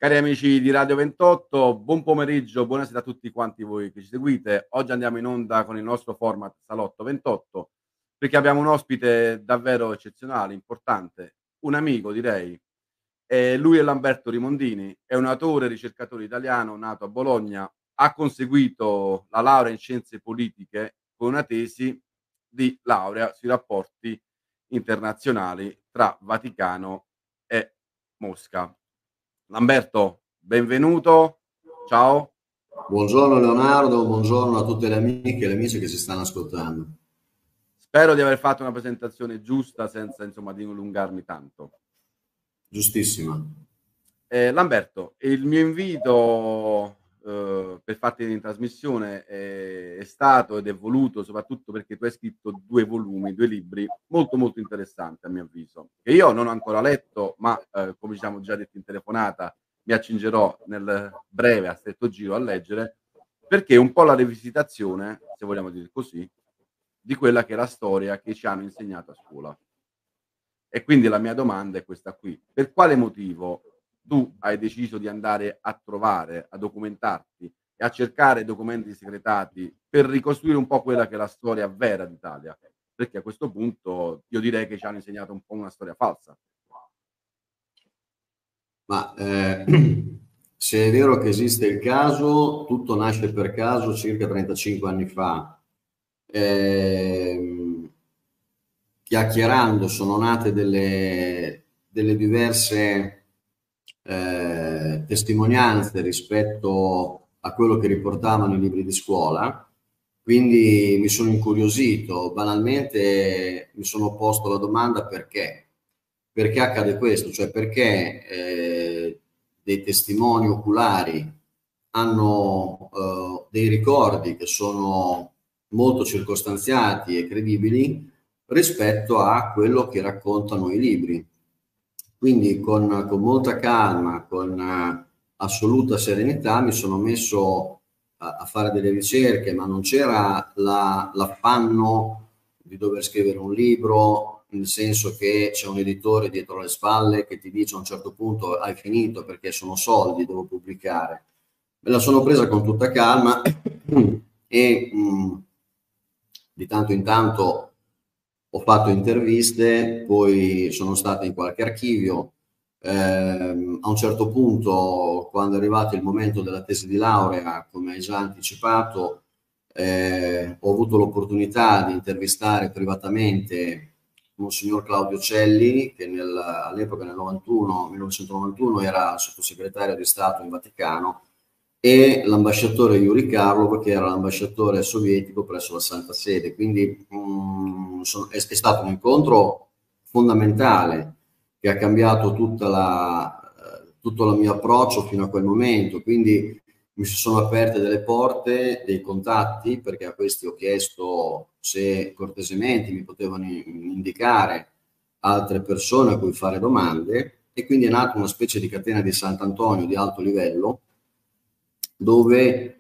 Cari amici di Radio 28, buon pomeriggio, buonasera a tutti quanti voi che ci seguite. Oggi andiamo in onda con il nostro format Salotto 28 perché abbiamo un ospite davvero eccezionale, importante, un amico direi. Lui è Lamberto Rimondini, è un autore e ricercatore italiano nato a Bologna, ha conseguito la laurea in scienze politiche con una tesi di laurea sui rapporti internazionali tra Vaticano e Mosca. Lamberto, benvenuto. Ciao. Buongiorno Leonardo, buongiorno a tutte le amiche e le amici che si stanno ascoltando. Spero di aver fatto una presentazione giusta senza, insomma, dilungarmi tanto. Giustissima. Lamberto, il mio invito per farti in trasmissione è stato ed è voluto soprattutto perché tu hai scritto 2 volumi, 2 libri molto, molto interessanti a mio avviso, che io non ho ancora letto, ma come ci siamo già detti in telefonata, mi accingerò nel breve, a stretto giro a leggere, perché è un po' la rivisitazione, se vogliamo dire così, di quella che è la storia che ci hanno insegnato a scuola. E quindi la mia domanda è questa qui: per quale motivo tu hai deciso di andare a trovare, a documentarti e a cercare documenti segretati per ricostruire un po' quella che è la storia vera d'Italia? Perché a questo punto io direi che ci hanno insegnato un po' una storia falsa. Ma se è vero che esiste il caso, tutto nasce per caso circa 35 anni fa. Chiacchierando sono nate delle diverse testimonianze rispetto a quello che riportavano i libri di scuola, quindi mi sono incuriosito, banalmente mi sono posto la domanda perché accade questo, cioè perché dei testimoni oculari hanno dei ricordi che sono molto circostanziati e credibili rispetto a quello che raccontano i libri. Quindi con molta calma, con assoluta serenità mi sono messo a fare delle ricerche, ma non c'era l'affanno di dover scrivere un libro, nel senso che c'è un editore dietro le spalle che ti dice a un certo punto hai finito perché sono soldi, devo pubblicare. Me la sono presa con tutta calma e di tanto in tanto ho fatto interviste, poi sono stato in qualche archivio. A un certo punto, quando è arrivato il momento della tesi di laurea, come hai già anticipato, ho avuto l'opportunità di intervistare privatamente Monsignor Claudio Celli, che all'epoca nel 1991 era sottosegretario di Stato in Vaticano, e l'ambasciatore Yuri Karlov, che era l'ambasciatore sovietico presso la Santa Sede. Quindi è stato un incontro fondamentale che ha cambiato tutto il mio approccio fino a quel momento. Quindi mi si sono aperte delle porte, dei contatti, perché a questi ho chiesto se cortesemente mi potevano indicare altre persone a cui fare domande, e quindi è nata una specie di catena di Sant'Antonio di alto livello, dove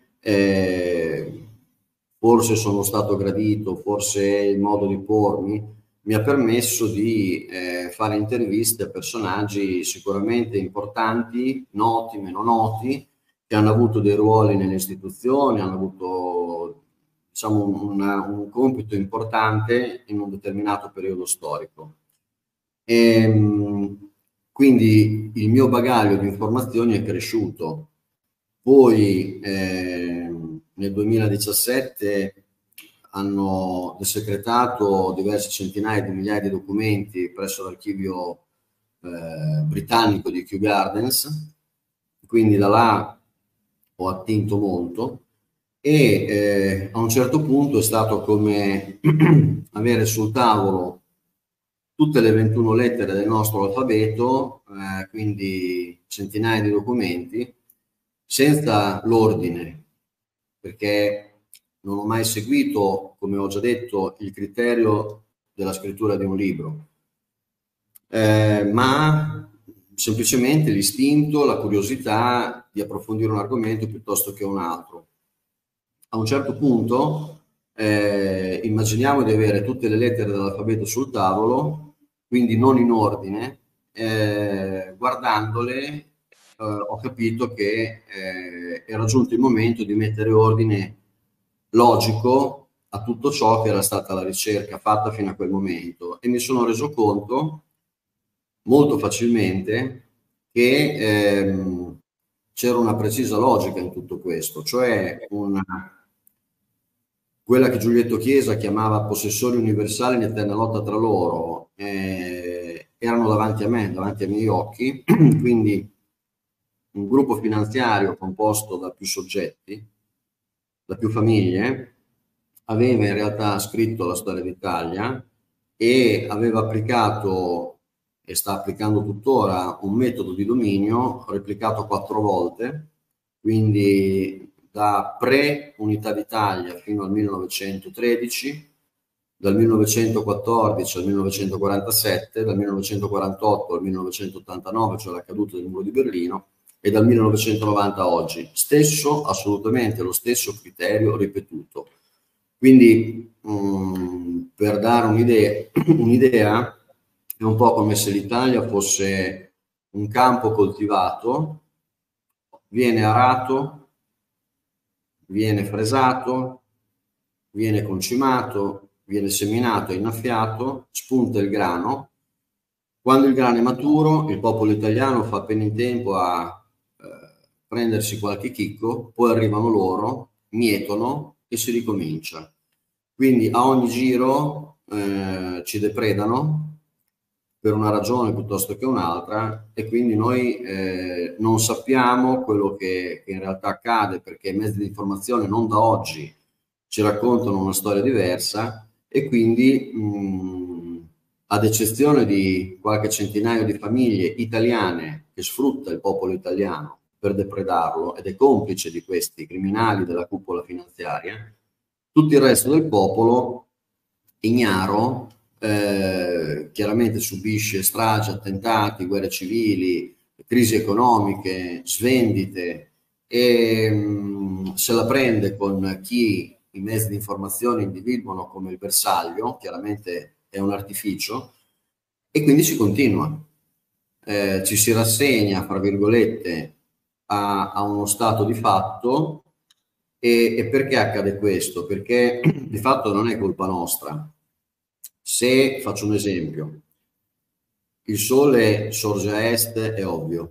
forse sono stato gradito, forse il modo di pormi mi ha permesso di fare interviste a personaggi sicuramente importanti, noti, meno noti, che hanno avuto dei ruoli nelle istituzioni, hanno avuto, diciamo, un compito importante in un determinato periodo storico. Quindi il mio bagaglio di informazioni è cresciuto. Poi nel 2017 hanno desecretato diverse centinaia di migliaia di documenti presso l'archivio britannico di Kew Gardens, quindi da là ho attinto molto e a un certo punto è stato come avere sul tavolo tutte le 21 lettere del nostro alfabeto, quindi centinaia di documenti, senza l'ordine, perché non ho mai seguito, come ho già detto, il criterio della scrittura di un libro, ma semplicemente l'istinto, la curiosità di approfondire un argomento piuttosto che un altro. A un certo punto immaginiamo di avere tutte le lettere dell'alfabeto sul tavolo, quindi non in ordine, guardandole ho capito che era giunto il momento di mettere ordine logico a tutto ciò che era stata la ricerca fatta fino a quel momento, e mi sono reso conto molto facilmente che c'era una precisa logica in tutto questo, cioè quella che Giulietto Chiesa chiamava possessori universali in eterna lotta tra loro, erano davanti a me, davanti ai miei occhi, quindi un gruppo finanziario composto da più soggetti, da più famiglie, aveva in realtà scritto la storia d'Italia e aveva applicato, e sta applicando tuttora, un metodo di dominio replicato 4 volte, quindi da pre-Unità d'Italia fino al 1913, dal 1914 al 1947, dal 1948 al 1989, cioè la caduta del muro di Berlino, e dal 1990 a oggi. Assolutamente lo stesso criterio ripetuto. Quindi, per dare un'idea, è un po' come se l'Italia fosse un campo coltivato, viene arato, viene fresato, viene concimato, viene seminato e innaffiato, spunta il grano. Quando il grano è maturo, il popolo italiano fa appena in tempo a prendersi qualche chicco, poi arrivano loro, mietono e si ricomincia. Quindi a ogni giro ci depredano per una ragione piuttosto che un'altra, e quindi noi non sappiamo quello che in realtà accade, perché i mezzi di informazione non da oggi ci raccontano una storia diversa, e quindi ad eccezione di qualche centinaio di famiglie italiane che sfrutta il popolo italiano per depredarlo ed è complice di questi criminali della cupola finanziaria, tutto il resto del popolo ignaro chiaramente subisce stragi, attentati, guerre civili, crisi economiche, svendite, e se la prende con chi i mezzi di informazione individuano come il bersaglio. Chiaramente è un artificio, e quindi si continua. Ci si rassegna, fra virgolette, a uno stato di fatto. E perché accade questo? Perché di fatto non è colpa nostra. Se faccio un esempio, il sole sorge a est, è ovvio,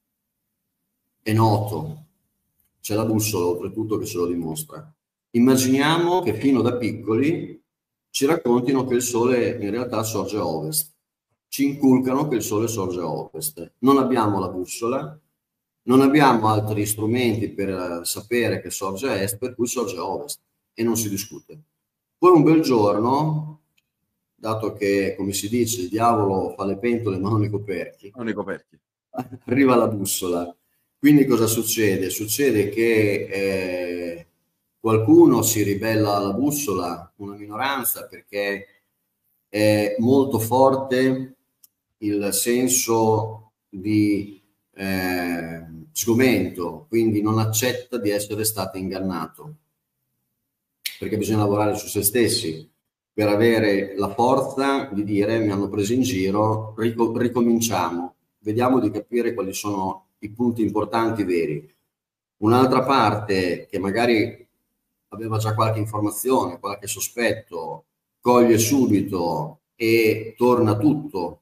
è noto, c'è la bussola oltretutto che ce lo dimostra. Immaginiamo che fino da piccoli ci raccontino che il sole in realtà sorge a ovest, ci inculcano che il sole sorge a ovest. Non abbiamo la bussola, non abbiamo altri strumenti per sapere che sorge a est, per cui sorge a ovest, e non si discute. Poi un bel giorno, dato che, come si dice, il diavolo fa le pentole ma non i coperchi, arriva la bussola. Quindi cosa succede? Succede che qualcuno si ribella alla bussola, una minoranza, perché è molto forte il senso di sgomento, quindi non accetta di essere stato ingannato, perché bisogna lavorare su se stessi per avere la forza di dire: mi hanno preso in giro, ricominciamo, vediamo di capire quali sono i punti importanti veri. Un'altra parte che magari aveva già qualche informazione, qualche sospetto, coglie subito e torna tutto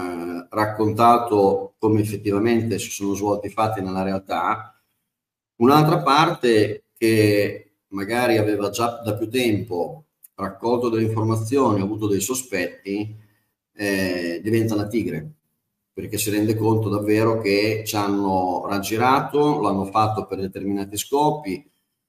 raccontato come effettivamente si sono svolti i fatti nella realtà. Un'altra parte che magari aveva già da più tempo raccolto delle informazioni, avuto dei sospetti, diventa la tigre, perché si rende conto davvero che ci hanno raggirato, l'hanno fatto per determinati scopi,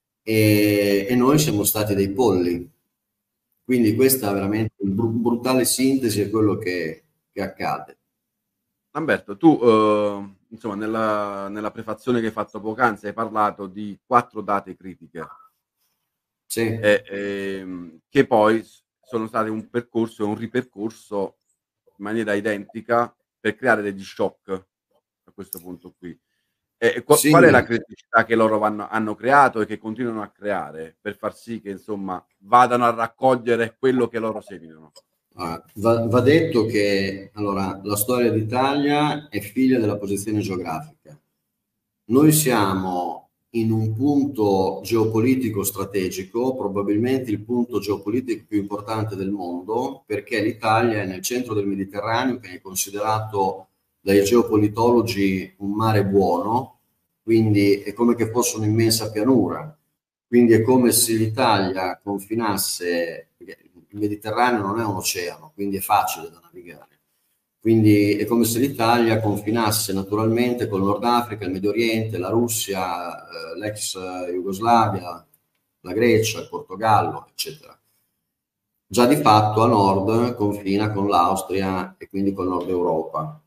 e noi siamo stati dei polli. Quindi questa è veramente una brutale sintesi di quello che accade. Lamberto, tu insomma nella prefazione che hai fatto poc'anzi hai parlato di 4 date critiche. Sì. Che poi sono state un percorso e un ripercorso in maniera identica per creare degli shock a questo punto qui. Sì. Qual è la criticità che loro hanno creato e che continuano a creare per far sì che insomma vadano a raccogliere quello che loro seminano? Va detto che allora la storia d'Italia è figlia della posizione geografica. Noi siamo in un punto geopolitico strategico, probabilmente il punto geopolitico più importante del mondo, perché l'Italia è nel centro del Mediterraneo, che è considerato dai geopolitologi un mare buono, quindi è come che fosse un'immensa pianura. Quindi è come se l'Italia confinasse, perché il Mediterraneo non è un oceano, quindi è facile da navigare. Quindi è come se l'Italia confinasse naturalmente con il Nord Africa, il Medio Oriente, la Russia, l'ex Jugoslavia, la Grecia, il Portogallo, eccetera. Già di fatto a nord confina con l'Austria e quindi con il Nord Europa.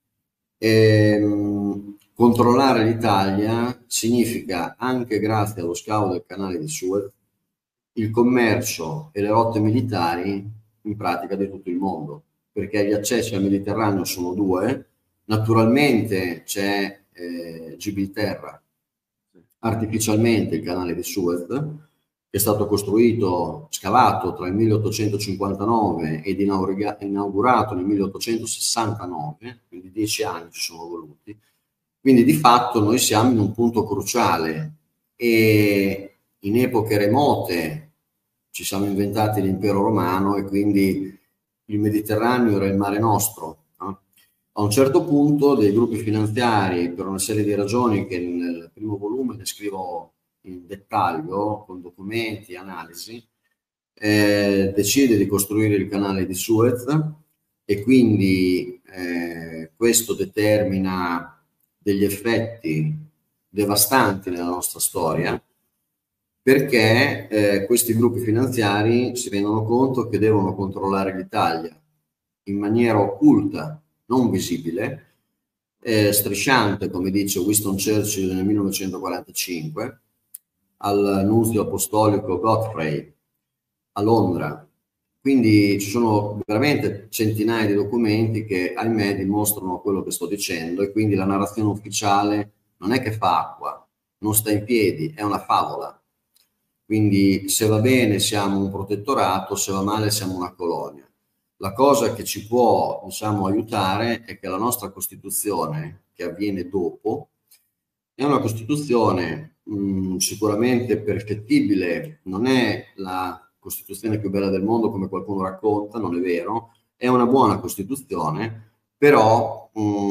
Controllare l'Italia significa, anche grazie allo scavo del canale di Suez, il commercio e le rotte militari in pratica di tutto il mondo, perché gli accessi al Mediterraneo sono due. Naturalmente c'è Gibilterra, artificialmente il canale di Suez, che è stato costruito, scavato tra il 1859 ed inaugurato nel 1869, quindi 10 anni ci sono voluti. Quindi di fatto noi siamo in un punto cruciale e in epoche remote ci siamo inventati l'impero romano e quindi il Mediterraneo era il mare nostro. No? A un certo punto dei gruppi finanziari, per una serie di ragioni che nel primo volume descrivo in dettaglio, con documenti e analisi, decide di costruire il canale di Suez e quindi questo determina degli effetti devastanti nella nostra storia, perché questi gruppi finanziari si rendono conto che devono controllare l'Italia in maniera occulta, non visibile, strisciante, come dice Winston Churchill nel 1945, al nunzio apostolico Godfrey a Londra. Quindi ci sono veramente centinaia di documenti che, ahimè, dimostrano quello che sto dicendo, e quindi la narrazione ufficiale non è che fa acqua, non sta in piedi, è una favola. Quindi se va bene siamo un protettorato, se va male siamo una colonia. La cosa che ci può, diciamo, aiutare è che la nostra Costituzione, che avviene dopo, è una Costituzione sicuramente perfettibile, non è la Costituzione più bella del mondo come qualcuno racconta, non è vero, è una buona Costituzione, però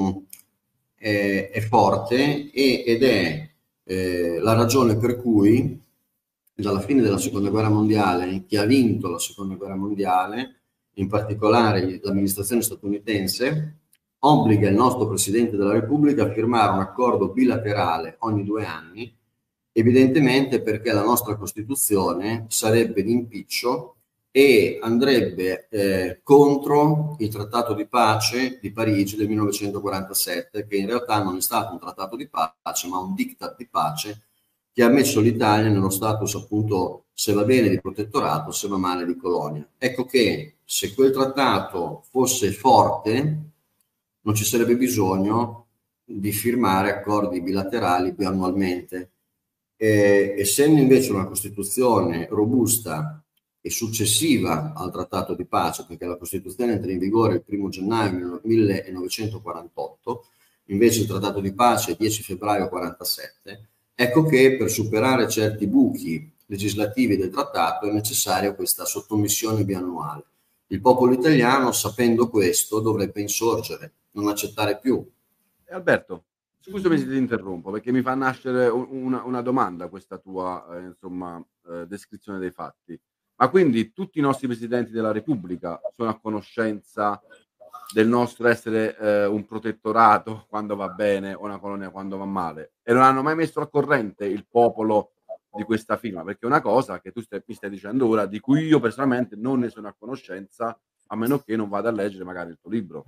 è forte ed è la ragione per cui dalla fine della Seconda Guerra Mondiale, chi ha vinto la Seconda Guerra Mondiale, in particolare l'amministrazione statunitense, obbliga il nostro Presidente della Repubblica a firmare un accordo bilaterale ogni 2 anni, evidentemente perché la nostra Costituzione sarebbe d'impiccio e andrebbe contro il Trattato di pace di Parigi del 1947, che in realtà non è stato un trattato di pace, ma un diktat di pace che ha messo l'Italia nello status, appunto, se va bene di protettorato, se va male di colonia. Ecco che se quel trattato fosse forte, non ci sarebbe bisogno di firmare accordi bilaterali biannualmente. Essendo invece una Costituzione robusta e successiva al Trattato di pace, perché la Costituzione entra in vigore il 1 gennaio 1948, invece il Trattato di pace è il 10 febbraio 1947, ecco che per superare certi buchi legislativi del trattato è necessaria questa sottomissione biannuale. Il popolo italiano, sapendo questo, dovrebbe insorgere, non accettare più. Alberto, scusami se ti interrompo, perché mi fa nascere una domanda questa tua, insomma, descrizione dei fatti. Ma quindi tutti i nostri presidenti della Repubblica sono a conoscenza del nostro essere, un protettorato quando va bene o una colonia quando va male, e non hanno mai messo al corrente il popolo di questa firma? Perché è una cosa che tu mi stai dicendo ora, di cui io personalmente non ne sono a conoscenza, a meno che non vada a leggere magari il tuo libro.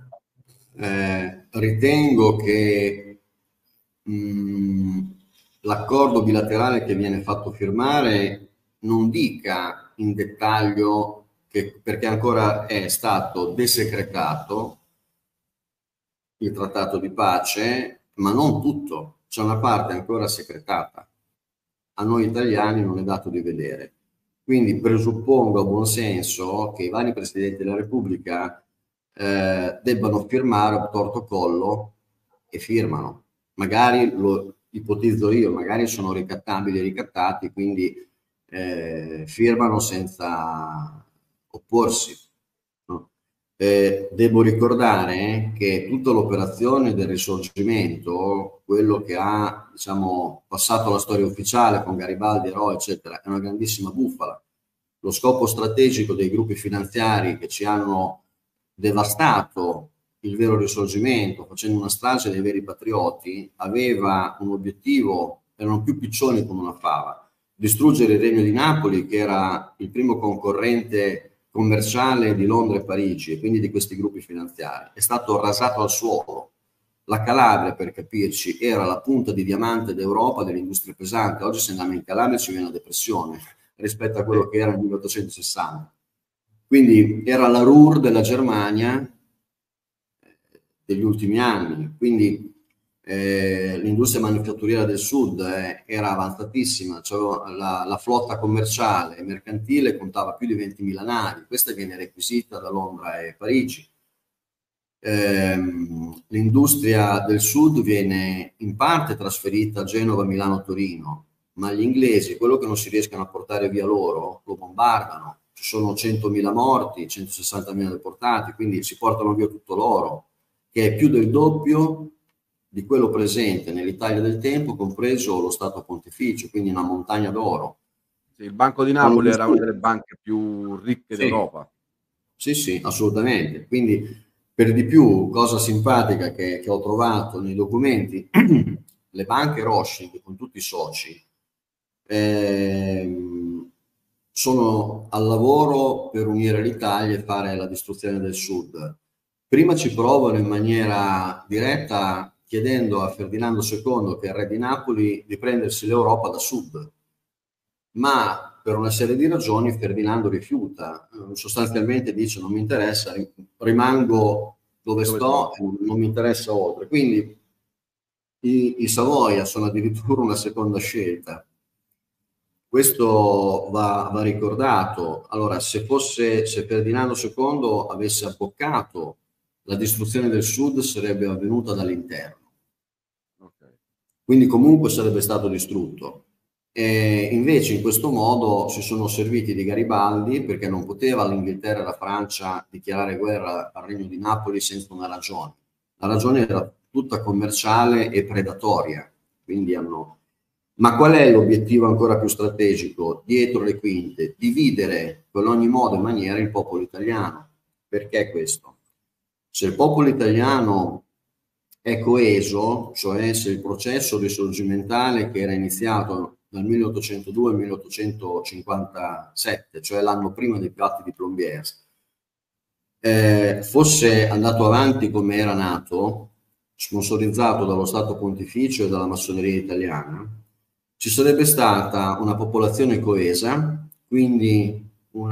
Ritengo che l'accordo bilaterale che viene fatto firmare non dica in dettaglio che, perché ancora è stato desecretato il trattato di pace, ma non tutto, c'è una parte ancora segretata. A noi italiani non è dato di vedere. Quindi presuppongo a buon senso che i vari Presidenti della Repubblica debbano firmare a torto collo, e firmano. Magari ipotizzo io, magari sono ricattabili e ricattati, quindi firmano senza opporsi. No? Devo ricordare che tutta l'operazione del Risorgimento, quello che ha, diciamo, passato la storia ufficiale con Garibaldi, eroe, eccetera, è una grandissima bufala. Lo scopo strategico dei gruppi finanziari che ci hanno devastato il vero Risorgimento, facendo una strage dei veri patrioti, aveva un obiettivo, erano più piccioni come una fava: distruggere il Regno di Napoli, che era il primo concorrente commerciale di Londra e Parigi, e quindi di questi gruppi finanziari. È stato rasato al suolo. La Calabria, per capirci, era la punta di diamante d'Europa dell'industria pesante. Oggi se andiamo in Calabria ci viene una depressione rispetto a quello che era nel 1860. Quindi era la Ruhr della Germania degli ultimi anni. Quindi l'industria manifatturiera del sud era avanzatissima, cioè la flotta commerciale e mercantile contava più di 20.000 navi. Questa viene requisita da Londra e Parigi. L'industria del sud viene in parte trasferita a Genova, Milano, Torino, ma gli inglesi, quello che non si riescono a portare via loro, lo bombardano. Ci sono 100.000 morti, 160.000 deportati, quindi si portano via tutto l'oro, che è più del doppio di quello presente nell'Italia del tempo, compreso lo Stato Pontificio, quindi una montagna d'oro. Sì, il Banco di Napoli era una delle banche più ricche d'Europa. Sì, sì, assolutamente. Quindi, per di più, cosa simpatica che ho trovato nei documenti, le banche Rothschild con tutti i soci sono al lavoro per unire l'Italia e fare la distruzione del sud. Prima ci provano in maniera diretta chiedendo a Ferdinando II, che è il re di Napoli, di prendersi l'Europa da sud, ma per una serie di ragioni Ferdinando rifiuta, sostanzialmente dice: non mi interessa, rimango dove sto, non mi interessa oltre. Quindi i Savoia sono addirittura una seconda scelta. Questo va ricordato. Allora, se Ferdinando II avesse abboccato, la distruzione del sud sarebbe avvenuta dall'interno. Okay. Quindi comunque sarebbe stato distrutto. Invece in questo modo si sono serviti di Garibaldi, perché non poteva l'Inghilterra e la Francia dichiarare guerra al Regno di Napoli senza una ragione. La ragione era tutta commerciale e predatoria. Quindi Ma qual è l'obiettivo ancora più strategico? Dietro le quinte, dividere con ogni modo e maniera il popolo italiano. Perché questo? Se il popolo italiano è coeso, cioè se il processo risorgimentale che era iniziato dal 1802 al 1857, cioè l'anno prima dei patti di Plombières, fosse andato avanti come era nato, sponsorizzato dallo Stato Pontificio e dalla massoneria italiana, ci sarebbe stata una popolazione coesa, quindi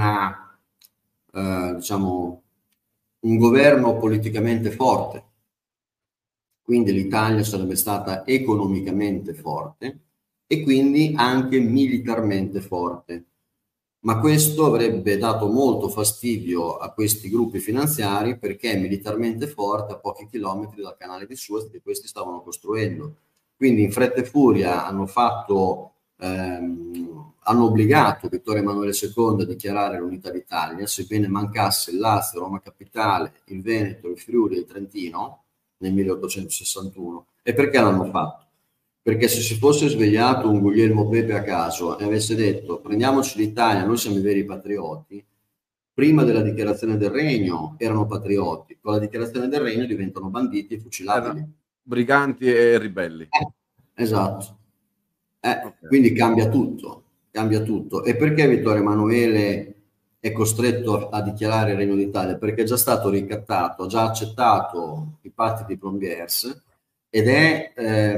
diciamo, un governo politicamente forte. Quindi l'Italia sarebbe stata economicamente forte e quindi anche militarmente forte. Ma questo avrebbe dato molto fastidio a questi gruppi finanziari, perché militarmente forte a pochi chilometri dal canale di Suez che questi stavano costruendo. Quindi in fretta e furia hanno obbligato Vittorio Emanuele II a dichiarare l'unità d'Italia, sebbene mancasse il Lazio, Roma Capitale, il Veneto, il Friuli e il Trentino nel 1861. E perché l'hanno fatto? Perché se si fosse svegliato un Guglielmo Beppe a caso e avesse detto: prendiamoci l'Italia, noi siamo i veri patrioti, prima della dichiarazione del regno erano patrioti, con la dichiarazione del regno diventano banditi e fucilabili. Briganti e ribelli. Esatto. Okay. Quindi cambia tutto. E perché Vittorio Emanuele è costretto a dichiarare il Regno d'Italia? Perché è già stato ricattato, ha già accettato i patti di Plombières ed è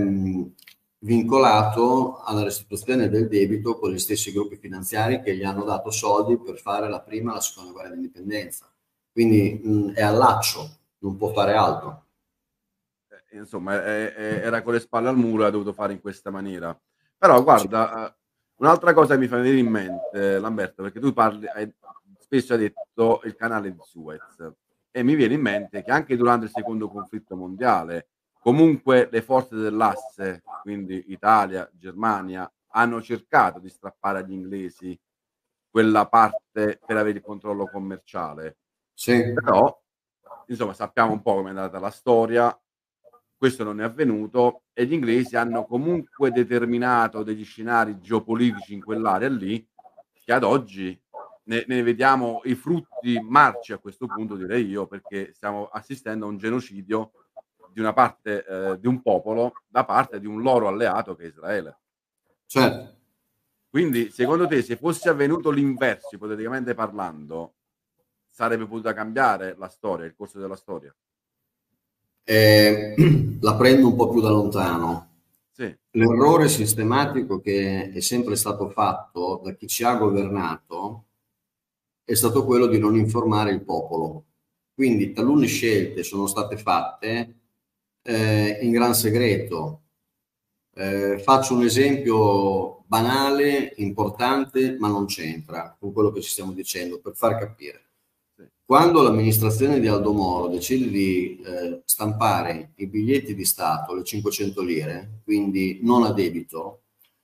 vincolato alla restituzione del debito con gli stessi gruppi finanziari che gli hanno dato soldi per fare la prima e la seconda guerra d'indipendenza. Quindi è al laccio, non può fare altro. Insomma, era con le spalle al muro e ha dovuto fare in questa maniera. Però guarda, un'altra cosa che mi fa venire in mente, Lamberto, perché tu spesso hai detto il canale di Suez, e mi viene in mente che anche durante il secondo conflitto mondiale comunque le forze dell'asse, quindi Italia, Germania, hanno cercato di strappare agli inglesi quella parte per avere il controllo commerciale. Sì. Però, insomma, sappiamo un po' com'è andata la storia, questo non è avvenuto e gli inglesi hanno comunque determinato degli scenari geopolitici in quell'area lì, che ad oggi ne vediamo i frutti marci a questo punto, direi io, perché stiamo assistendo a un genocidio di una parte, di un popolo da parte di un loro alleato che è Israele. Certo. Quindi, secondo te, se fosse avvenuto l'inverso, ipoteticamente parlando, sarebbe potuta cambiare la storia, il corso della storia? Eh, la prendo un po' più da lontano. Sì, L'errore sistematico che è sempre stato fatto da chi ci ha governato è stato quello di non informare il popolo. Quindi talune scelte sono state fatte in gran segreto. Faccio un esempio banale, importante, ma non c'entra con quello che ci stiamo dicendo, per far capire. sì, Quando l'amministrazione di Aldo Moro decide di stampare i biglietti di Stato, le 500 lire, quindi non a debito,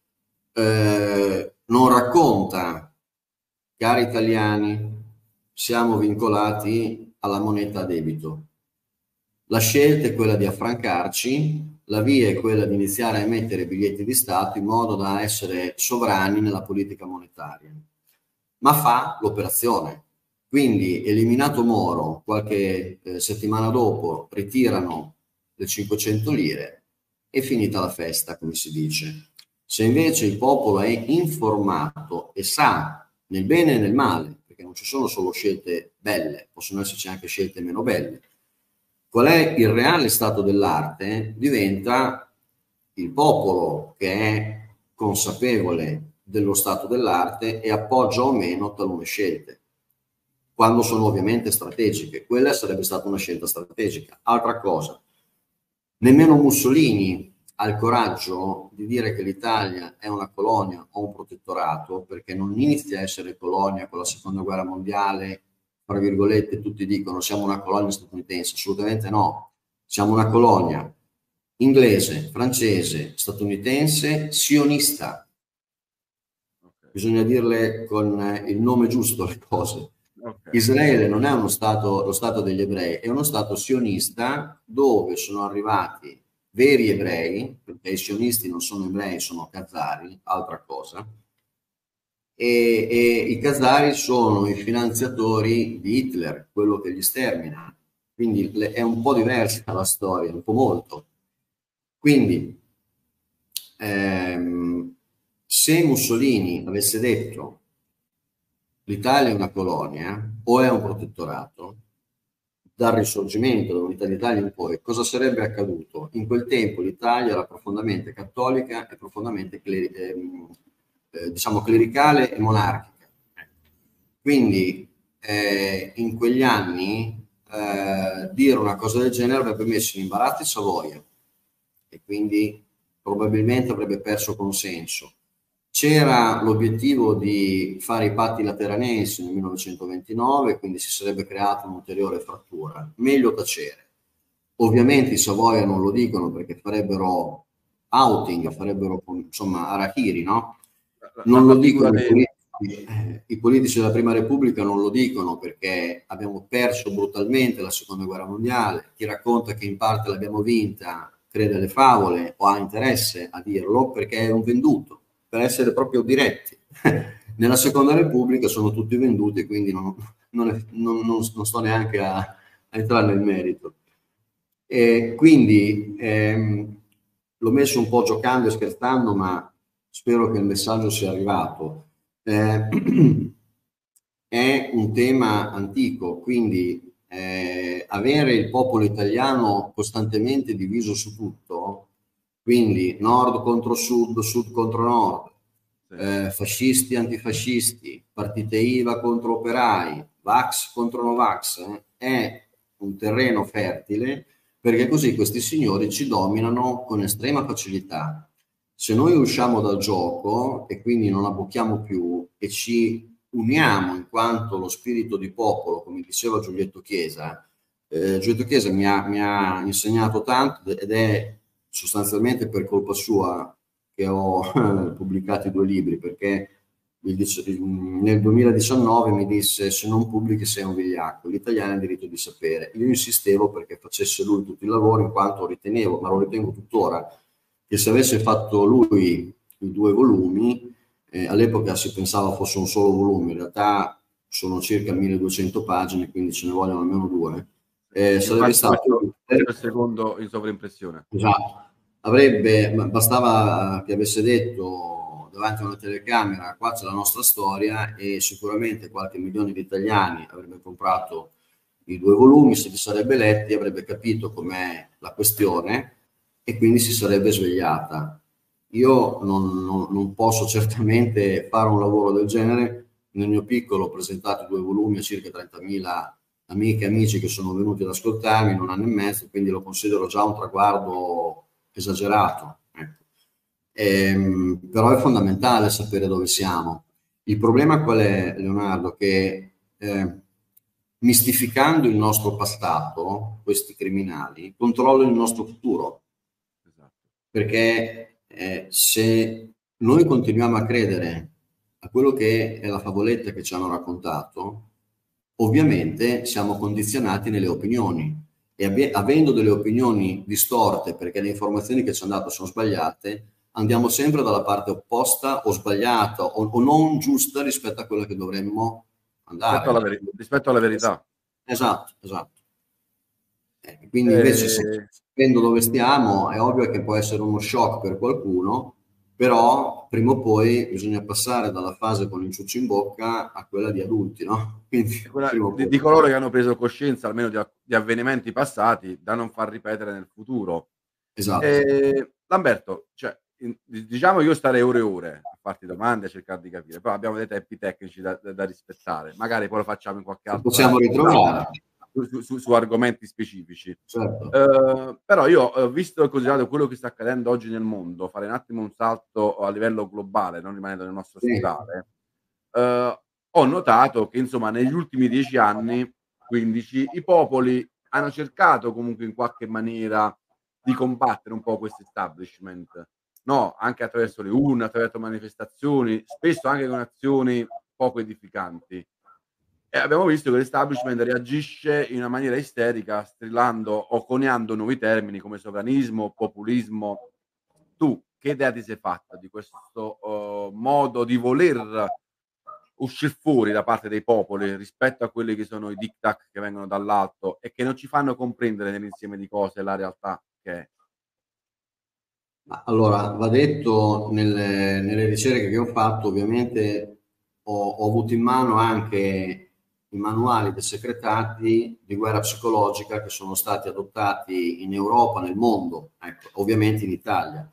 non racconta, cari italiani, siamo vincolati alla moneta a debito. La scelta è quella di affrancarci, la via è quella di iniziare a emettere biglietti di Stato in modo da essere sovrani nella politica monetaria. Ma fa l'operazione. Quindi, eliminato Moro, qualche settimana dopo ritirano le 500 lire e finita la festa, come si dice. Se invece il popolo è informato e sa nel bene e nel male, perché non ci sono solo scelte belle, possono esserci anche scelte meno belle, qual è il reale stato dell'arte, diventa il popolo che è consapevole dello stato dell'arte e appoggia o meno talune scelte, quando sono ovviamente strategiche. Quella sarebbe stata una scelta strategica. Altra cosa, nemmeno Mussolini ha il coraggio di dire che l'Italia è una colonia o un protettorato, perché non inizia a essere colonia con la seconda guerra mondiale, tra virgolette, tutti dicono siamo una colonia statunitense, assolutamente no, siamo una colonia inglese, francese, statunitense, sionista. okay, Bisogna dirle con il nome giusto le cose. okay, Israele non è uno stato, lo stato degli ebrei, è uno stato sionista dove sono arrivati veri ebrei, perché i sionisti non sono ebrei, sono khazari, altra cosa, e i khazari sono i finanziatori di Hitler, quello che li stermina. Quindi è un po' diversa la storia, un po' molto. Quindi, se Mussolini avesse detto l'Italia è una colonia o è un protettorato, dal risorgimento dell'unità d'Italia in poi, cosa sarebbe accaduto? In quel tempo l'Italia era profondamente cattolica e profondamente diciamo clericale e monarchica. Quindi in quegli anni dire una cosa del genere avrebbe messo in imbarazzo Savoia e quindi probabilmente avrebbe perso consenso. C'era l'obiettivo di fare i patti lateranensi nel 1929, quindi si sarebbe creata un'ulteriore frattura. Meglio tacere. Ovviamente i Savoia non lo dicono perché farebbero outing, farebbero insomma arachiri, no? la Non lo figura dicono de i politici della Prima Repubblica non lo dicono perché abbiamo perso brutalmente la Seconda Guerra Mondiale. Chi racconta che in parte l'abbiamo vinta crede alle favole o ha interesse a dirlo perché è un venduto, per essere proprio diretti. Nella Seconda Repubblica sono tutti venduti, quindi non sto neanche a entrare nel merito. E quindi l'ho messo un po' giocando e scherzando, ma spero che il messaggio sia arrivato. È un tema antico, quindi avere il popolo italiano costantemente diviso su tutto, quindi nord contro sud, sud contro nord, sì, fascisti, antifascisti, partite IVA contro operai, Vax contro Novax, è un terreno fertile perché così questi signori ci dominano con estrema facilità. Se noi usciamo dal gioco e quindi non abbocchiamo più e ci uniamo in quanto lo spirito di popolo, come diceva Giulietto Chiesa, Giulietto Chiesa mi ha insegnato tanto ed è sostanzialmente per colpa sua che ho pubblicato i 2 libri, perché nel 2019 mi disse: se non pubblichi sei un vigliacco, l'italiano ha il diritto di sapere. Io insistevo perché facesse lui tutto il lavoro, in quanto ritenevo, ma lo ritengo tuttora, che se avesse fatto lui i 2 volumi, all'epoca si pensava fosse un solo volume, in realtà sono circa 1200 pagine, quindi ce ne vogliono almeno 2. Sarebbe Infatti stato questo era il secondo in sovraimpressione. esatto. Bastava che avesse detto davanti a una telecamera: qua c'è la nostra storia, e sicuramente qualche milione di italiani avrebbe comprato i 2 volumi, se li sarebbe letti, avrebbe capito com'è la questione e quindi si sarebbe svegliata. Io non posso certamente fare un lavoro del genere. Nel mio piccolo ho presentato 2 volumi a circa 30.000 amiche e amici che sono venuti ad ascoltarmi in 1 anno e mezzo, quindi lo considero già un traguardo esagerato. Ecco. Però è fondamentale sapere dove siamo. Il problema qual è, Leonardo? Che mistificando il nostro passato, questi criminali controllano il nostro futuro. Esatto. Perché se noi continuiamo a credere a quello che è la favoletta che ci hanno raccontato, ovviamente siamo condizionati nelle opinioni, e avendo delle opinioni distorte perché le informazioni che ci hanno dato sono sbagliate, andiamo sempre dalla parte opposta o sbagliata o non giusta rispetto a quella che dovremmo andare. Rispetto alla verità. Esatto, esatto. Quindi invece, sapendo dove stiamo, è ovvio che può essere uno shock per qualcuno, però prima o poi bisogna passare dalla fase con il ciuccio in bocca a quella di adulti, no? Quindi prima o poi. Di coloro che hanno preso coscienza almeno di avvenimenti passati da non far ripetere nel futuro. Esatto. Lamberto, cioè, diciamo, io starei ore e ore a farti domande, a cercare di capire, però abbiamo dei tempi tecnici da rispettare. Magari poi lo facciamo in qualche Ci altra possiamo ritrovare. su argomenti specifici. Certo. Però io, visto e considerato quello che sta accadendo oggi nel mondo, fare un attimo un salto a livello globale, non rimanendo nel nostro Sì. stivale, ho notato che insomma negli ultimi 10 anni, 15, i popoli hanno cercato comunque in qualche maniera di combattere un po' questo establishment, no, anche attraverso le urne, attraverso manifestazioni, spesso anche con azioni poco edificanti. E abbiamo visto che l'establishment reagisce in una maniera isterica, strillando o coniando nuovi termini come sovranismo, populismo. Tu che idea ti sei fatta di questo, modo di voler uscir fuori da parte dei popoli rispetto a quelli che sono i diktat che vengono dall'alto e che non ci fanno comprendere nell'insieme di cose la realtà che è? Allora, va detto, nelle ricerche che ho fatto, ovviamente ho avuto in mano anche i manuali desecretati di guerra psicologica che sono stati adottati in Europa, nel mondo, ecco, ovviamente in Italia.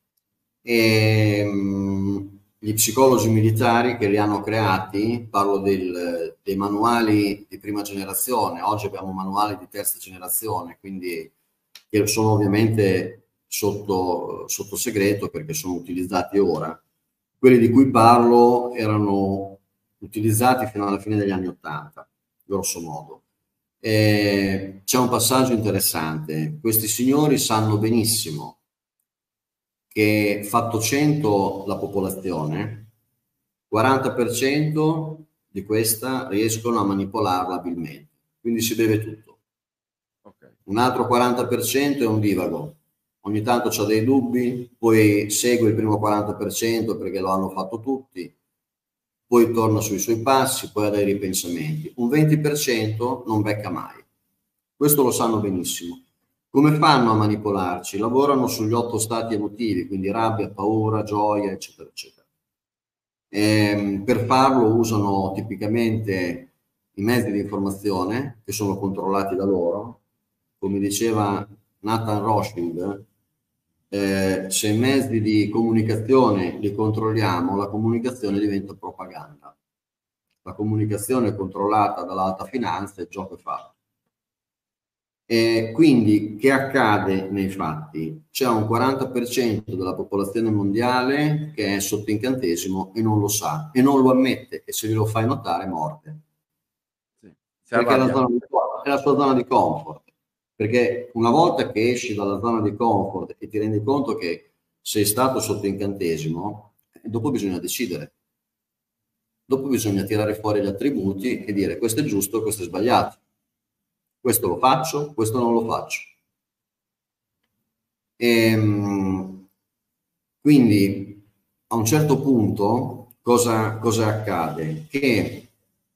Gli psicologi militari che li hanno creati, parlo dei manuali di prima generazione, oggi abbiamo manuali di terza generazione, quindi che sono ovviamente sotto segreto perché sono utilizzati ora. Quelli di cui parlo erano utilizzati fino alla fine degli anni '80, grosso modo. C'è un passaggio interessante: questi signori sanno benissimo che, fatto 100 la popolazione, 40% di questa riescono a manipolarla abilmente, quindi si beve tutto. Okay. Un altro 40% è un divago, ogni tanto c'ha dei dubbi, poi segue il primo 40% perché lo hanno fatto tutti, poi torna sui suoi passi, poi ha dei ripensamenti. Un 20% non becca mai. Questo lo sanno benissimo. Come fanno a manipolarci? Lavorano sugli 8 stati emotivi, quindi rabbia, paura, gioia, eccetera, eccetera. Per farlo usano tipicamente i mezzi di informazione che sono controllati da loro. Come diceva Nathan Rothschild, se i mezzi di comunicazione li controlliamo, la comunicazione diventa propaganda. La comunicazione controllata dall'alta finanza, il gioco è fatto. Quindi che accade nei fatti? C'è un 40% della popolazione mondiale che è sotto incantesimo e non lo sa e non lo ammette, e se glielo fai notare morte. Sì, si Perché la arrabbia. zona è la sua zona di comfort, perché una volta che esci dalla zona di comfort e ti rendi conto che sei stato sotto incantesimo, dopo bisogna decidere. Dopo bisogna tirare fuori gli attributi e dire questo è giusto, questo è sbagliato. Questo lo faccio, questo non lo faccio. Quindi a un certo punto cosa accade? Che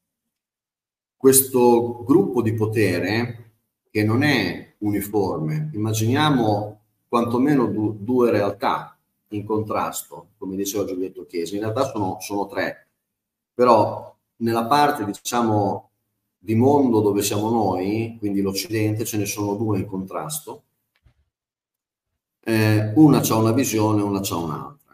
questo gruppo di potere, che non è uniforme, immaginiamo quantomeno due realtà in contrasto, come diceva Giulietto Chiesa, in realtà sono tre, però nella parte, diciamo, di mondo dove siamo noi, quindi l'Occidente, ce ne sono due in contrasto. Una c'ha una visione, una c'ha un'altra.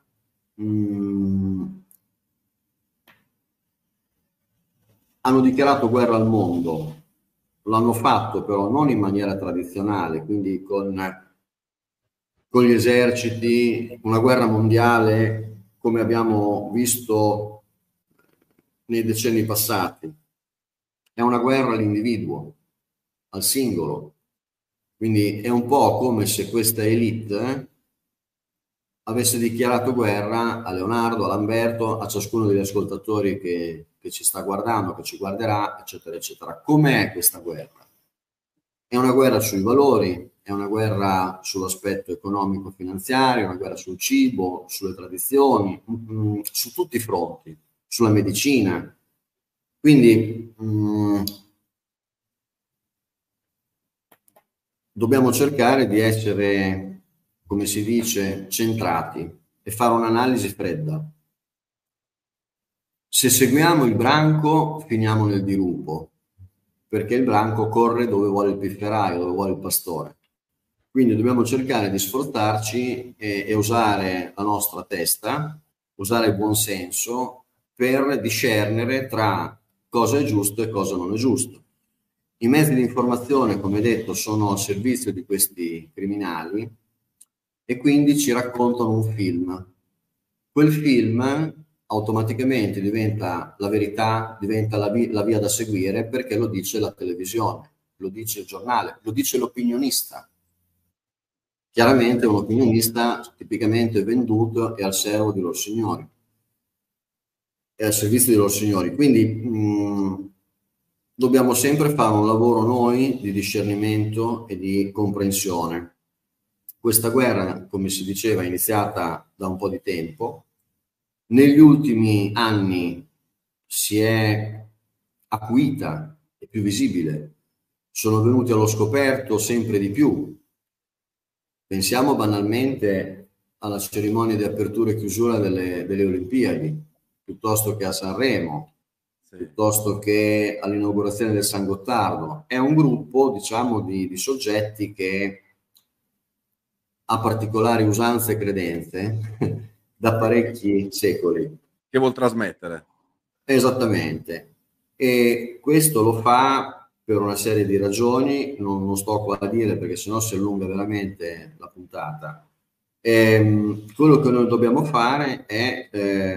Hanno dichiarato guerra al mondo, l'hanno fatto però non in maniera tradizionale, quindi con gli eserciti, una guerra mondiale come abbiamo visto nei decenni passati. È una guerra all'individuo, al singolo. Quindi è un po' come se questa elite avesse dichiarato guerra a Leonardo, a Lamberto, a ciascuno degli ascoltatori che ci sta guardando, che ci guarderà, eccetera, eccetera. Com'è questa guerra? È una guerra sui valori, è una guerra sull'aspetto economico-finanziario, è una guerra sul cibo, sulle tradizioni, su tutti i fronti, sulla medicina. Quindi dobbiamo cercare di essere, come si dice, centrati e fare un'analisi fredda. Se seguiamo il branco, finiamo nel dirupo, perché il branco corre dove vuole il pifferaio, dove vuole il pastore. Quindi dobbiamo cercare di sforzarci e usare la nostra testa, usare il buon senso per discernere tra cosa è giusto e cosa non è giusto. I mezzi di informazione, come detto, sono al servizio di questi criminali e quindi ci raccontano un film. Quel film automaticamente diventa la verità, diventa la via da seguire perché lo dice la televisione, lo dice il giornale, lo dice l'opinionista. Chiaramente un opinionista tipicamente venduto è al servo di loro signori, è al servizio di loro signori. Quindi dobbiamo sempre fare un lavoro noi di discernimento e di comprensione. Questa guerra, come si diceva, è iniziata da un po' di tempo. Negli ultimi anni si è acuita, è più visibile, sono venuti allo scoperto sempre di più. Pensiamo banalmente alla cerimonia di apertura e chiusura delle Olimpiadi, piuttosto che a Sanremo, sì, piuttosto che all'inaugurazione del San Gottardo. È un gruppo, diciamo, di soggetti che ha particolari usanze e credenze da parecchi secoli. Che vuol trasmettere. Esattamente. E questo lo fa per una serie di ragioni, non sto qua a dire perché sennò si allunga veramente la puntata. Quello che noi dobbiamo fare è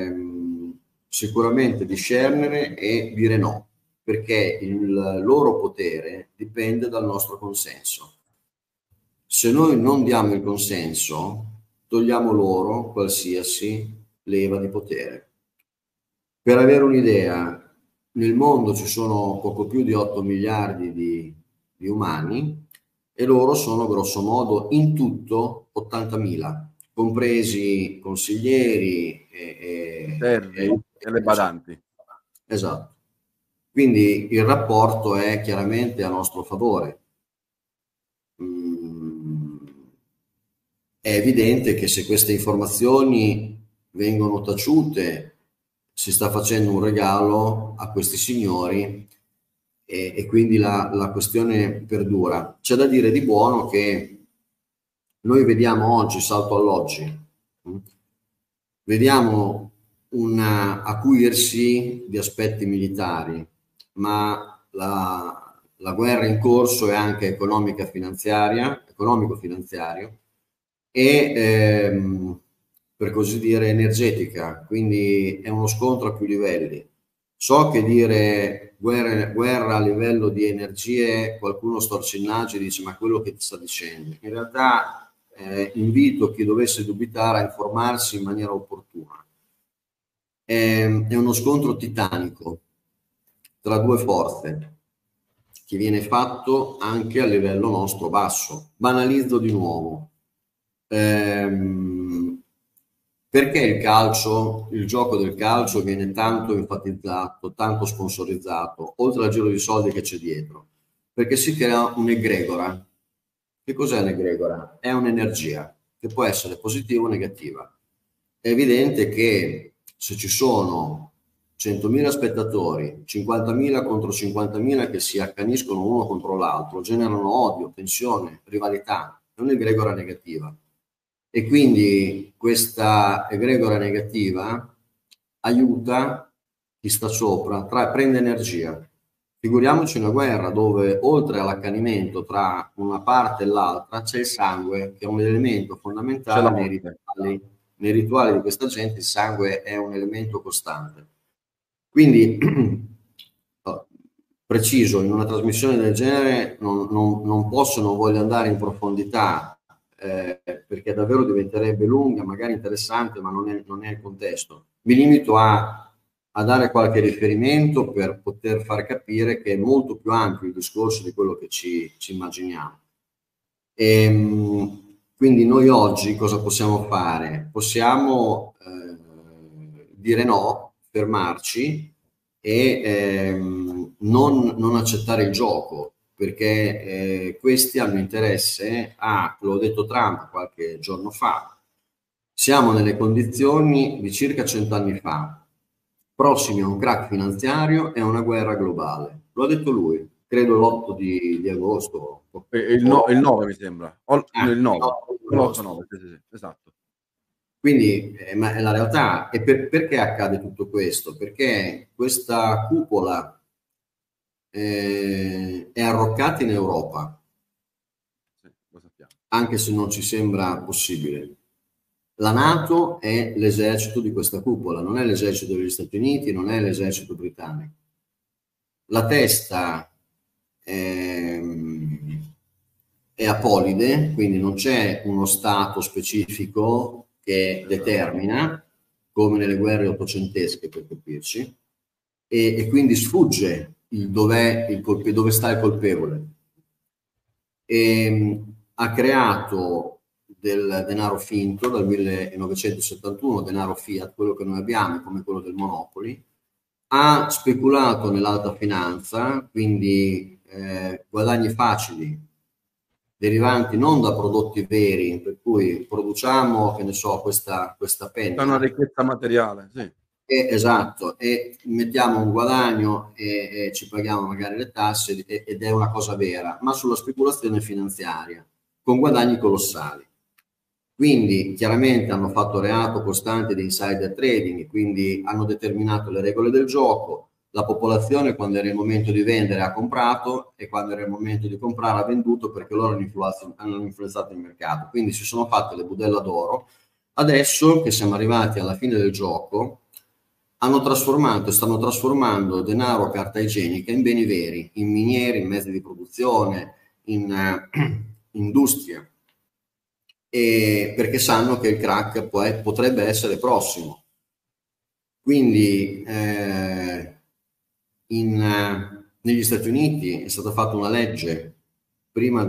sicuramente discernere e dire no, perché il loro potere dipende dal nostro consenso. Se noi non diamo il consenso, togliamo loro qualsiasi leva di potere. Per avere un'idea, nel mondo ci sono poco più di 8 miliardi di umani e loro sono grosso modo in tutto 80.000, compresi consiglieri e le badanti. Esatto. Quindi il rapporto è chiaramente a nostro favore. È evidente che se queste informazioni vengono taciute, si sta facendo un regalo a questi signori e quindi la questione perdura. C'è da dire di buono che noi vediamo oggi, salto all'oggi, vediamo un acuirsi di aspetti militari, ma la guerra in corso è anche economico-finanziario e per così dire energetica, quindi è uno scontro a più livelli. So che dire guerra a livello di energie, qualcuno storce il naso e dice ma quello che ti sta dicendo. In realtà invito chi dovesse dubitare a informarsi in maniera opportuna. È uno scontro titanico tra due forze che viene fatto anche a livello nostro basso. Banalizzo di nuovo. Perché il calcio, il gioco del calcio viene tanto enfatizzato, tanto sponsorizzato, oltre al giro di soldi che c'è dietro? Perché si crea un'egregora. Che cos'è un'egregora? È un'energia che può essere positiva o negativa. È evidente che se ci sono 100.000 spettatori, 50.000 contro 50.000 che si accaniscono uno contro l'altro, generano odio, tensione, rivalità, è un'egregora negativa. E quindi questa egregora negativa aiuta chi sta sopra, prende energia. Figuriamoci una guerra dove oltre all'accanimento tra una parte e l'altra c'è il sangue, che è un elemento fondamentale nei rituali di questa gente. Il sangue è un elemento costante. Quindi, preciso, in una trasmissione del genere non posso, non voglio andare in profondità, perché davvero diventerebbe lunga, magari interessante, ma non è il contesto. Mi limito a dare qualche riferimento per poter far capire che è molto più ampio il discorso di quello che ci immaginiamo. Quindi noi oggi cosa possiamo fare? Possiamo dire no, fermarci e non accettare il gioco, perché questi hanno interesse a, l'ho detto Trump qualche giorno fa, siamo nelle condizioni di circa 100 anni fa, prossimi a un crack finanziario e a una guerra globale. Lo ha detto lui, credo l'8 di agosto. Il 9 mi sembra, il 9, l'8-9, sì, esatto. Quindi, ma la realtà è perché accade tutto questo? Perché questa cupola è arroccata in Europa, sì, lo sappiamo, anche se non ci sembra possibile. La NATO è l'esercito di questa cupola, non è l'esercito degli Stati Uniti, non è l'esercito britannico. La testa è apolide, quindi non c'è uno stato specifico che determina, come nelle guerre ottocentesche per capirci, e quindi sfugge dove sta il colpevole. Ha creato del denaro finto dal 1971, denaro fiat, quello che noi abbiamo come quello del Monopoli, ha speculato nell'alta finanza, quindi guadagni facili derivanti non da prodotti veri, per cui produciamo, che ne so, questa penna. È una ricchezza materiale, sì. Esatto, e mettiamo un guadagno e ci paghiamo magari le tasse ed è una cosa vera, ma sulla speculazione finanziaria, con guadagni colossali. Quindi chiaramente hanno fatto reato costante di insider trading, quindi hanno determinato le regole del gioco, la popolazione quando era il momento di vendere ha comprato e quando era il momento di comprare ha venduto perché loro hanno influenzato il mercato. Quindi si sono fatte le budella d'oro. Adesso che siamo arrivati alla fine del gioco, hanno trasformato e stanno trasformando denaro, carta igienica in beni veri, in miniere, in mezzi di produzione, in industria. Perché sanno che il crack potrebbe essere prossimo. Quindi negli Stati Uniti è stata fatta una legge prima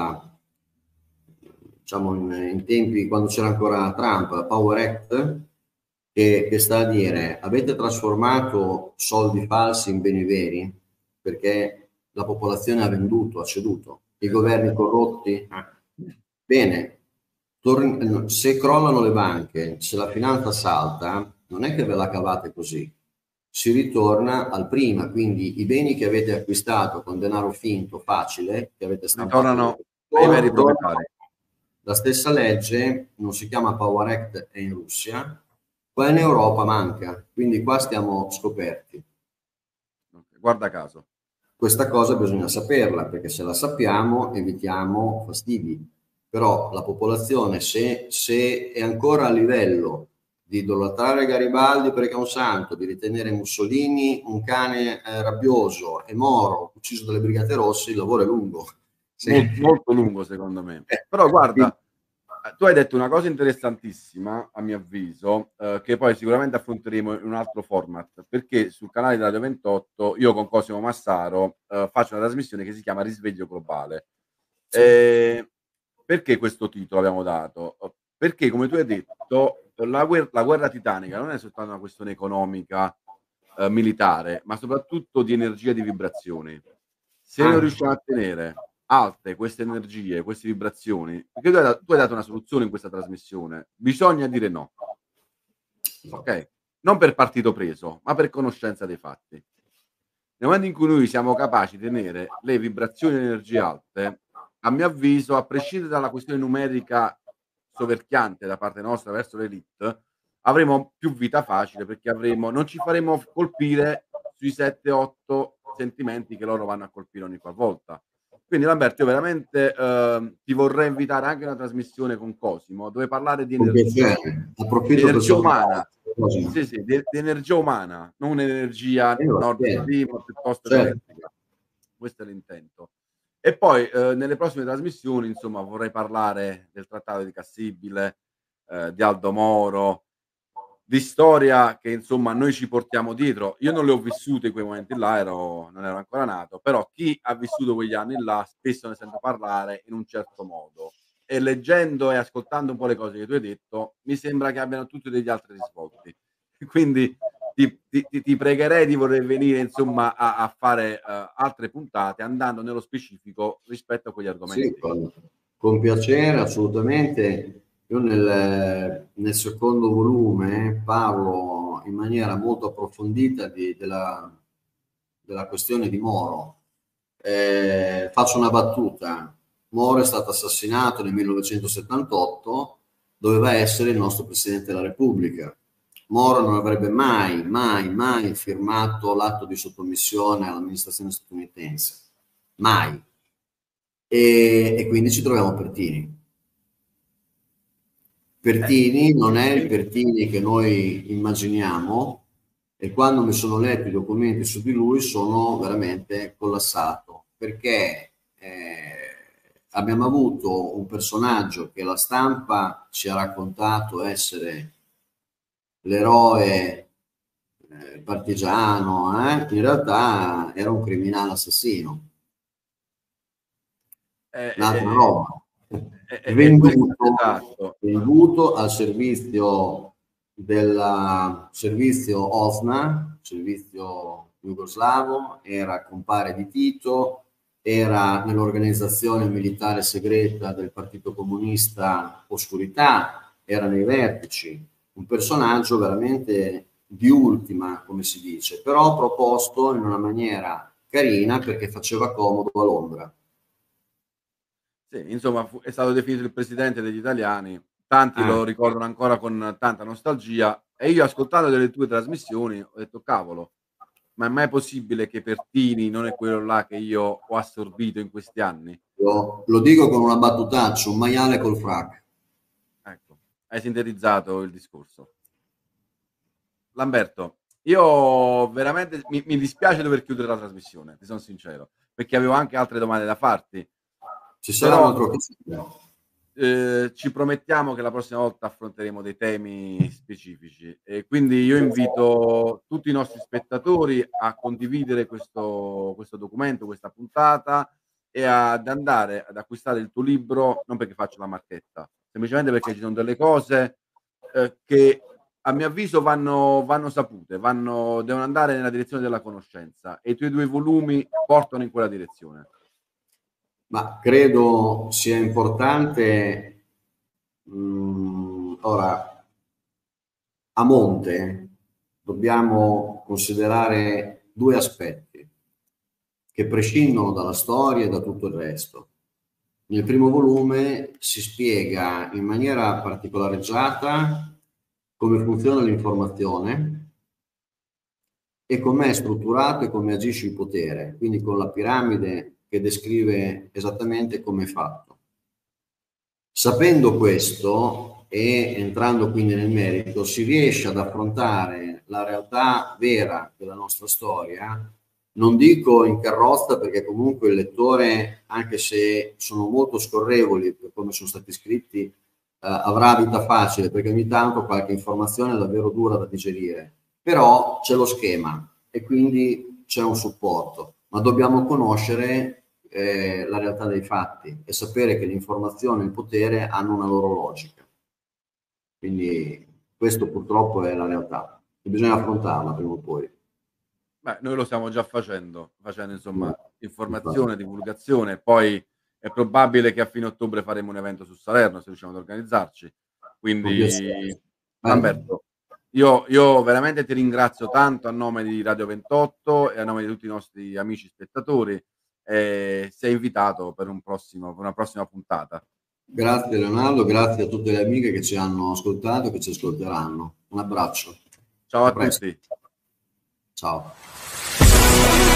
diciamo in tempi quando c'era ancora Trump, la Power Act, che sta a dire: avete trasformato soldi falsi in beni veri perché la popolazione ha venduto, ha ceduto, i governi corrotti. Bene, se crollano le banche, se la finanza salta, non è che ve la cavate così, si ritorna al prima, quindi i beni che avete acquistato con denaro finto, facile, che avete stampato, ritornano ai veri proprietari. La stessa legge, non si chiama Power Act, è in Russia, qua in Europa manca, quindi qua stiamo scoperti. Guarda caso. Questa cosa bisogna saperla, perché se la sappiamo evitiamo fastidi. Però la popolazione, se è ancora a livello di idolatrare Garibaldi perché è un santo, di ritenere Mussolini un cane rabbioso e Moro ucciso dalle Brigate Rosse, il lavoro è lungo. Molto lungo secondo me. Però guarda, tu hai detto una cosa interessantissima, a mio avviso, che poi sicuramente affronteremo in un altro format, perché sul canale di Radio 28 io con Cosimo Massaro faccio una trasmissione che si chiama Risveglio Globale. Perché questo titolo abbiamo dato? Perché, come tu hai detto, la guerra titanica non è soltanto una questione economica, militare, ma soprattutto di energia e di vibrazioni. Se non riusciamo a tenere alte queste energie, queste vibrazioni, perché tu hai dato una soluzione in questa trasmissione, bisogna dire no. Ok? Non per partito preso, ma per conoscenza dei fatti. Nel momento in cui noi siamo capaci di tenere le vibrazioni e le energie alte, a mio avviso, a prescindere dalla questione numerica soverchiante da parte nostra verso l'elite, avremo più vita facile perché non ci faremo colpire sui 7-8 sentimenti che loro vanno a colpire ogni qualvolta. Quindi Lamberto, io veramente ti vorrei invitare anche a una trasmissione con Cosimo dove parlare di energia, di approfitto per energia salutare umana. Sì, sì, di energia umana, non energia Nord Sì, Stream piuttosto che certo. elettrica. Questo è l'intento. E poi nelle prossime trasmissioni, insomma, vorrei parlare del Trattato di Cassibile, di Aldo Moro, di storia che insomma noi ci portiamo dietro. Io non le ho vissute quei momenti là, non ero ancora nato, però chi ha vissuto quegli anni là spesso ne sento parlare in un certo modo. E leggendo e ascoltando un po' le cose che tu hai detto, mi sembra che abbiano tutti degli altri risvolti. Quindi ti pregherei di voler venire insomma a fare altre puntate andando nello specifico rispetto a quegli argomenti. Sì, con piacere, assolutamente. Io nel secondo volume parlo in maniera molto approfondita della questione di Moro. Faccio una battuta. Moro è stato assassinato nel 1978, doveva essere il nostro Presidente della Repubblica. Moro non avrebbe mai, mai, mai firmato l'atto di sottomissione all'amministrazione statunitense. Mai. E quindi ci troviamo Pertini. Pertini non è il Pertini che noi immaginiamo, e quando mi sono letto i documenti su di lui sono veramente collassato, perché abbiamo avuto un personaggio che la stampa ci ha raccontato essere l'eroe partigiano, in realtà era un criminale assassino. Un'altra roba. Venduto al servizio del servizio OSNA, servizio jugoslavo, era compare di Tito, era nell'organizzazione militare segreta del Partito Comunista Oscurità, era nei vertici, un personaggio veramente di ultima, come si dice, però proposto in una maniera carina perché faceva comodo a Londra. Sì, insomma, è stato definito il presidente degli italiani, tanti lo ricordano ancora con tanta nostalgia, e io ascoltando delle tue trasmissioni ho detto cavolo, ma è mai possibile che Pertini non è quello là che io ho assorbito in questi anni? Lo dico con una battutaccia, un maiale col frac. Ecco, hai sintetizzato il discorso. Lamberto, io veramente mi dispiace dover chiudere la trasmissione, ti sono sincero, perché avevo anche altre domande da farti. Ci sarà un altro caso. Ci promettiamo che la prossima volta affronteremo dei temi specifici e quindi io invito tutti i nostri spettatori a condividere questo documento, questa puntata, e ad andare ad acquistare il tuo libro, non perché faccio la marchetta, semplicemente perché ci sono delle cose che a mio avviso vanno sapute, devono andare nella direzione della conoscenza, e i tuoi 2 volumi portano in quella direzione. Ma credo sia importante, ora, a monte dobbiamo considerare 2 aspetti che prescindono dalla storia e da tutto il resto. Nel primo volume si spiega in maniera particolareggiata come funziona l'informazione e com'è strutturato e come agisce il potere, quindi con la piramide che descrive esattamente come è fatto. Sapendo questo, e entrando quindi nel merito si riesce ad affrontare la realtà vera della nostra storia, non dico in carrozza, perché comunque il lettore, anche se sono molto scorrevoli per come sono stati scritti, avrà vita facile, perché ogni tanto qualche informazione è davvero dura da digerire, però c'è lo schema e quindi c'è un supporto, ma dobbiamo conoscere la realtà dei fatti e sapere che l'informazione e il potere hanno una loro logica. Quindi questo purtroppo è la realtà e bisogna affrontarla prima o poi. Beh, noi lo stiamo già facendo insomma Infatti. informazione, divulgazione, poi è probabile che a fine ottobre faremo un evento su Salerno, se riusciamo ad organizzarci. Con piacere. Quindi Bello. Lamberto, io veramente ti ringrazio tanto a nome di Radio 28 e a nome di tutti i nostri amici spettatori, sei invitato per per una prossima puntata. Grazie Leonardo, grazie a tutte le amiche che ci hanno ascoltato e che ci ascolteranno. Un abbraccio. Ciao A a presto. tutti. Ciao.